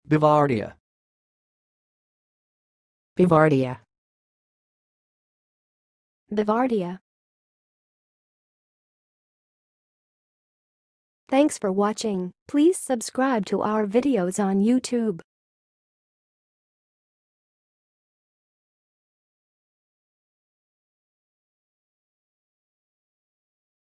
Bouvardia. Bouvardia. Bouvardia. Thanks for watching. Please subscribe to our videos on YouTube.